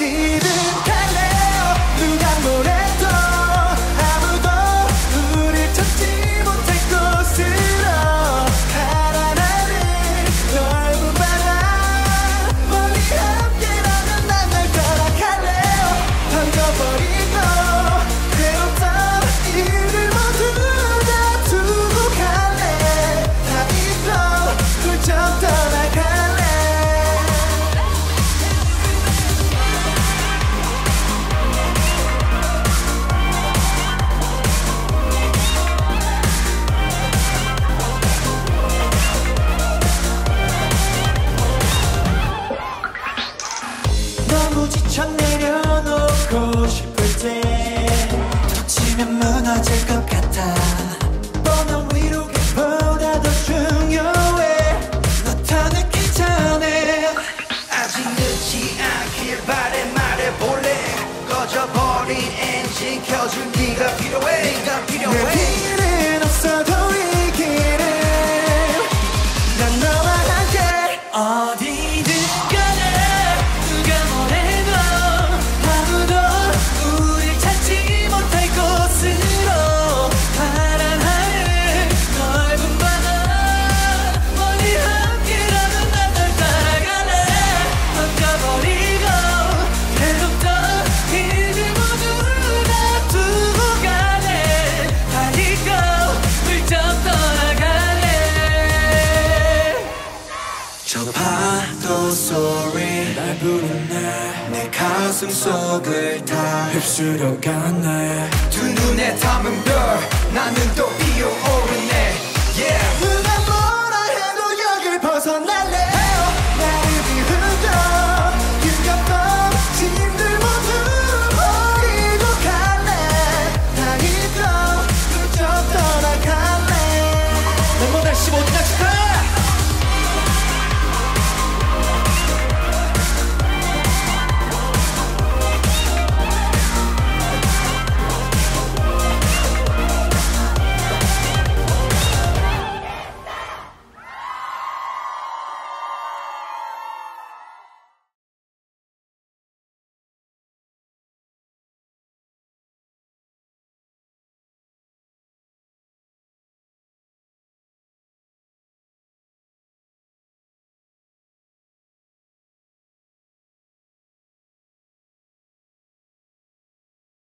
어디든 갈래요. 누가 뭐래도 아무도 우릴 찾지 못할 곳으로 파란 하늘 넓은 바다 멀리 함께라면 난 널 따라갈래요. 던져버리고 괴롭던 일을 모두 다 두고 갈래. 다 잊고 훌쩍 떠나갈래. 너무 지쳐 내려놓고 싶을 때 놓치면 무너질 것 같아. 뻔한 위로보다 더 중요해. 너 더 늦기 전에 아직 늦지 않길 바래. 말해볼래. 꺼져버린 엔진 켜줄 네가 필요해. 네가 필요해. 내 길은 없어도 이 길은 난 너와 함께 어디든 가네. 누가 뭐래도 아무도 우릴 찾지 못할 곳으로 파란 하늘 넓은 바다 멀리 함께라면 난 널 따라갈래. 던져버리고 괴롭던 일들 모두 다 두고 갈래. 다 잊고 훌쩍 떠나갈래. 저 파도 소리 날 부르네. 내 가슴 속을 다 휩쓸어가네. 두 눈에 담은 별 나는 또 피어오르네.